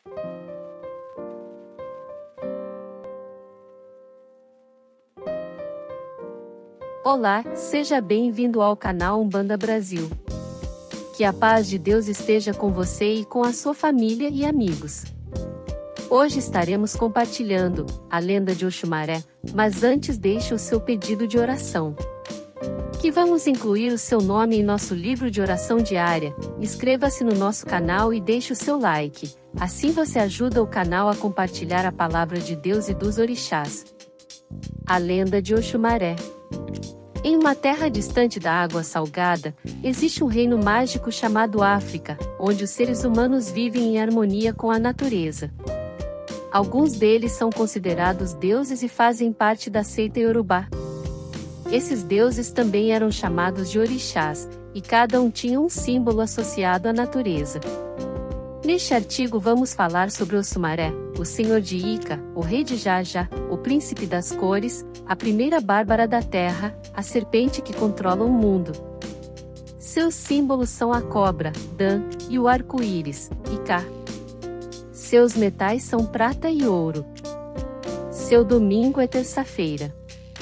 Olá, seja bem-vindo ao canal Umbanda Brasil. Que a paz de Deus esteja com você e com a sua família e amigos. Hoje estaremos compartilhando a lenda de Oxumaré, mas antes deixe o seu pedido de oração. Que vamos incluir o seu nome em nosso livro de oração diária. Inscreva-se no nosso canal e deixe o seu like, assim você ajuda o canal a compartilhar a palavra de Deus e dos orixás. A lenda de Oxumaré. Em uma terra distante da água salgada, existe um reino mágico chamado África, onde os seres humanos vivem em harmonia com a natureza. Alguns deles são considerados deuses e fazem parte da seita Yorubá. Esses deuses também eram chamados de orixás, e cada um tinha um símbolo associado à natureza. Neste artigo vamos falar sobre Oxumaré, o senhor de Ica, o rei de Jaja, o príncipe das cores, a primeira bárbara da terra, a serpente que controla o mundo. Seus símbolos são a cobra, Dan, e o arco-íris, Ika. Seus metais são prata e ouro. Seu domingo é terça-feira.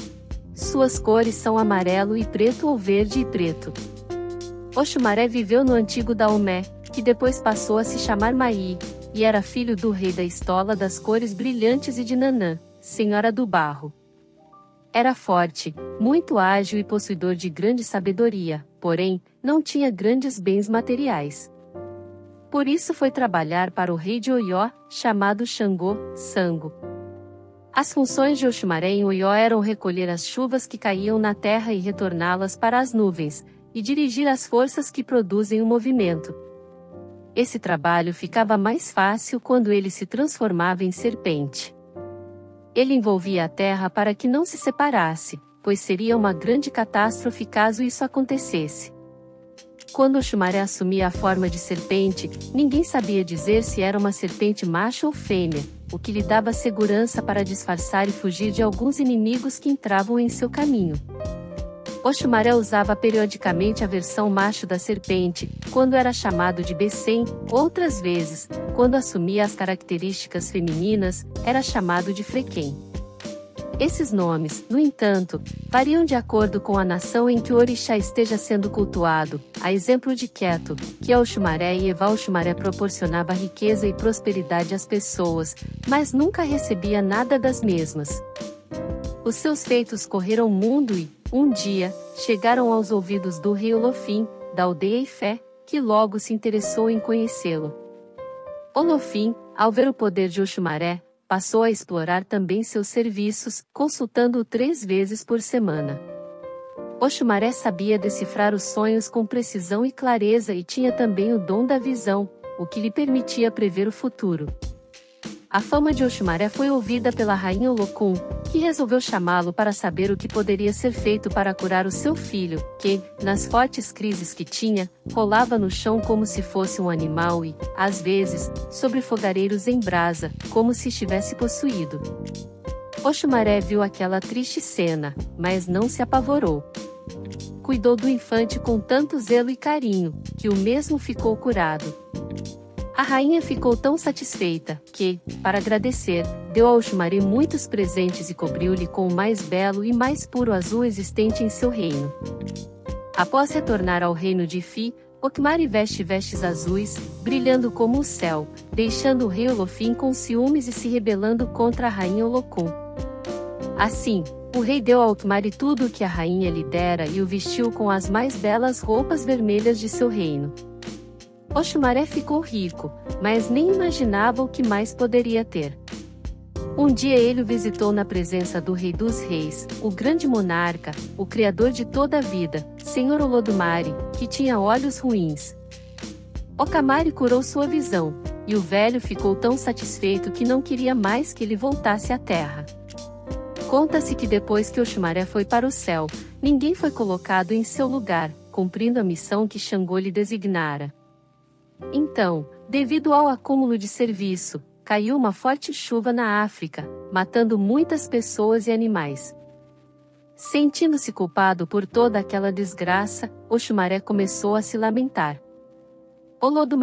Suas cores são amarelo e preto ou verde e preto. Oxumaré viveu no antigo Daomé, que depois passou a se chamar Maí, e era filho do rei da estola das cores brilhantes e de Nanã, senhora do barro. Era forte, muito ágil e possuidor de grande sabedoria, porém, não tinha grandes bens materiais. Por isso foi trabalhar para o rei de Oió, chamado Xangô, Sango. As funções de Oxumaré em Oió eram recolher as chuvas que caíam na terra e retorná-las para as nuvens, e dirigir as forças que produzem o movimento. Esse trabalho ficava mais fácil quando ele se transformava em serpente. Ele envolvia a terra para que não se separasse, pois seria uma grande catástrofe caso isso acontecesse. Quando Oxumaré assumia a forma de serpente, ninguém sabia dizer se era uma serpente macho ou fêmea, o que lhe dava segurança para disfarçar e fugir de alguns inimigos que entravam em seu caminho. Oxumaré usava periodicamente a versão macho da serpente, quando era chamado de Becém, outras vezes, quando assumia as características femininas, era chamado de Frequém. Esses nomes, no entanto, variam de acordo com a nação em que o orixá esteja sendo cultuado, a exemplo de Keto, que a Oxumaré e Eva Oxumaré proporcionava riqueza e prosperidade às pessoas, mas nunca recebia nada das mesmas. Os seus feitos correram o mundo e, um dia, chegaram aos ouvidos do rei Olofim, da aldeia Ifé, que logo se interessou em conhecê-lo. Olofim, ao ver o poder de Oxumaré, passou a explorar também seus serviços, consultando-o 3 vezes por semana. Oxumaré sabia decifrar os sonhos com precisão e clareza e tinha também o dom da visão, o que lhe permitia prever o futuro. A fama de Oxumaré foi ouvida pela rainha Olokun, que resolveu chamá-lo para saber o que poderia ser feito para curar o seu filho, que, nas fortes crises que tinha, rolava no chão como se fosse um animal e, às vezes, sobre fogareiros em brasa, como se estivesse possuído. Oxumaré viu aquela triste cena, mas não se apavorou. Cuidou do infante com tanto zelo e carinho, que o mesmo ficou curado. A rainha ficou tão satisfeita, que, para agradecer, deu a Oxumaré muitos presentes e cobriu-lhe com o mais belo e mais puro azul existente em seu reino. Após retornar ao reino de Ifi, Oxumaré veste vestes azuis, brilhando como o céu, deixando o rei Olofim com ciúmes e se rebelando contra a rainha Olokun. Assim, o rei deu a Oxumaré tudo o que a rainha lhe dera e o vestiu com as mais belas roupas vermelhas de seu reino. Oxumaré ficou rico, mas nem imaginava o que mais poderia ter. Um dia ele o visitou na presença do Rei dos Reis, o grande monarca, o criador de toda a vida, Senhor Olodumare, que tinha olhos ruins. Oxumaré curou sua visão, e o velho ficou tão satisfeito que não queria mais que ele voltasse à terra. Conta-se que depois que Oxumaré foi para o céu, ninguém foi colocado em seu lugar, cumprindo a missão que Xangô lhe designara. Então, devido ao acúmulo de serviço, caiu uma forte chuva na África, matando muitas pessoas e animais. Sentindo-se culpado por toda aquela desgraça, Oxumaré começou a se lamentar. Olodumaré,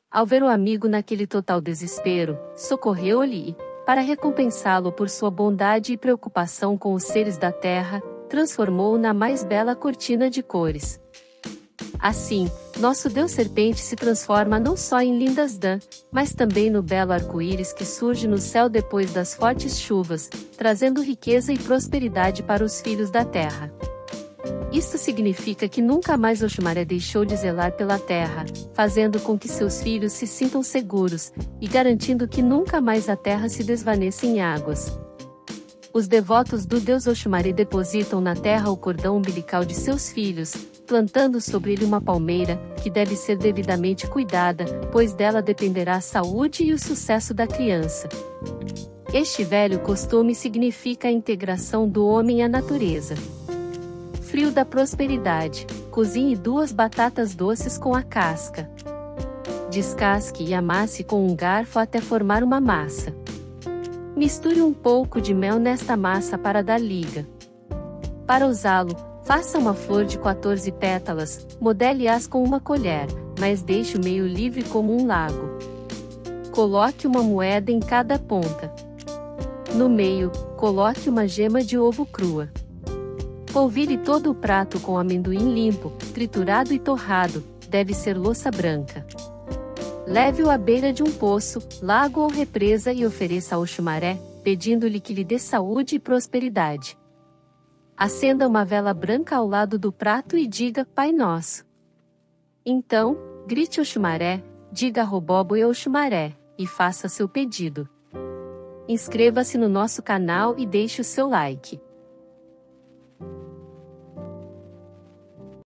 Ao ver o amigo naquele total desespero, socorreu-lhe e, para recompensá-lo por sua bondade e preocupação com os seres da terra, transformou-o na mais bela cortina de cores. Assim, nosso Deus Serpente se transforma não só em lindas dã, mas também no belo arco-íris que surge no céu depois das fortes chuvas, trazendo riqueza e prosperidade para os filhos da terra. Isto significa que nunca mais Oxumaré deixou de zelar pela terra, fazendo com que seus filhos se sintam seguros, e garantindo que nunca mais a terra se desvaneça em águas. Os devotos do Deus Oxumaré depositam na terra o cordão umbilical de seus filhos, plantando sobre ele uma palmeira, que deve ser devidamente cuidada, pois dela dependerá a saúde e o sucesso da criança. Este velho costume significa a integração do homem à natureza. Frio da prosperidade. Cozinhe 2 batatas doces com a casca. Descasque e amasse com um garfo até formar uma massa. Misture um pouco de mel nesta massa para dar liga. Para usá-lo, faça uma flor de 14 pétalas, modele-as com uma colher, mas deixe o meio livre como um lago. Coloque uma moeda em cada ponta. No meio, coloque uma gema de ovo crua. Polvilhe todo o prato com amendoim limpo, triturado e torrado, deve ser louça branca. Leve-o à beira de um poço, lago ou represa e ofereça ao Oxumaré, pedindo-lhe que lhe dê saúde e prosperidade. Acenda uma vela branca ao lado do prato e diga Pai Nosso. Então, grite Oxumaré, diga Robobo e Oxumaré, e faça seu pedido. Inscreva-se no nosso canal e deixe o seu like.